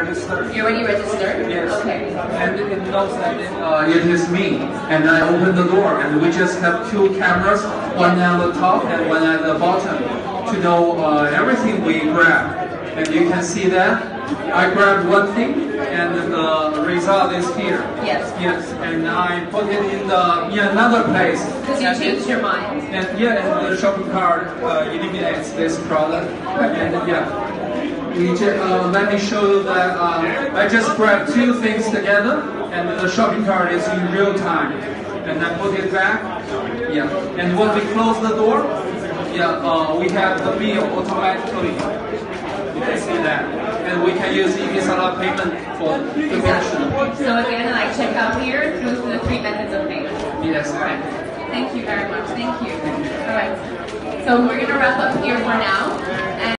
registered. You already registered? Yes. Okay. And it knows that it is me. And I open the door, and we just have two cameras, one on the top and one at the bottom, to know everything we grab. And you can see that I grabbed one thing, and the result is here. Yes. Yes. And I put it in another place. Because you changed your mind. And yeah, and the shopping cart eliminates this product. And yeah, let me show you that I just grabbed two things together, and the shopping cart is in real time. And I put it back. Yeah. And when we close the door, yeah, we have the bill automatically. You can see that. And we can use etisalat payment for the function. So again, like check out here through the three methods of payment. Yes. All right. Thank you very much. Thank you. All right. So we're going to wrap up here for now.